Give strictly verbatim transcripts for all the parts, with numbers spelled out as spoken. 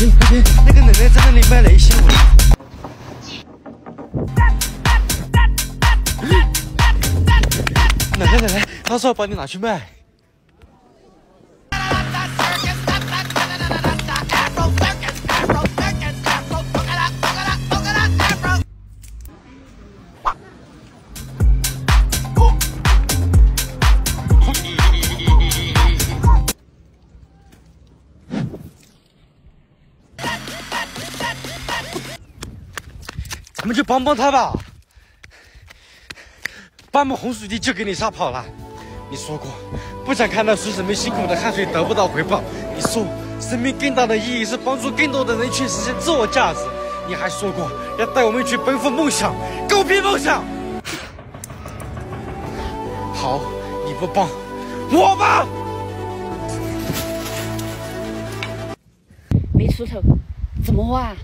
点快点！那个奶奶在那里卖雷星舞。奶奶奶奶，她说要把你拿去卖。 咱们就帮帮他吧，把我们红薯地就给你杀跑了。你说过不想看到水手们辛苦的汗水得不到回报。你说生命更大的意义是帮助更多的人去实现自我价值。你还说过要带我们去奔赴梦想，狗屁梦想！好，你不帮，我帮。 没出头，怎么挖？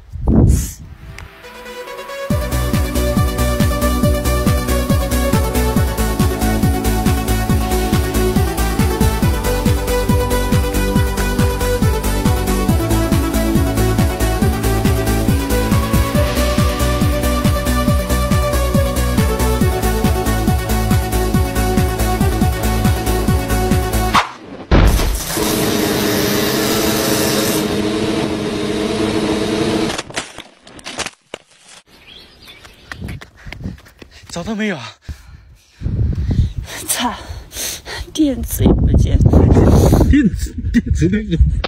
找到没有啊？ 操，电子也不见了。 电子电子那个。